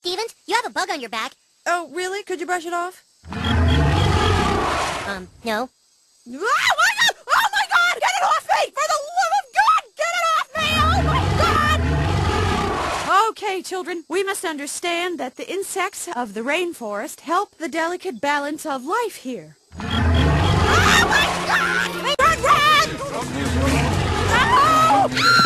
Stevens, you have a bug on your back. Oh, really? Could you brush it off? No. Oh my God! Oh my God! Get it off me! For the love of God! Get it off me! Oh my God! Okay, children, we must understand that the insects of the rainforest help the delicate balance of life here. Oh my God! Run! Run! No!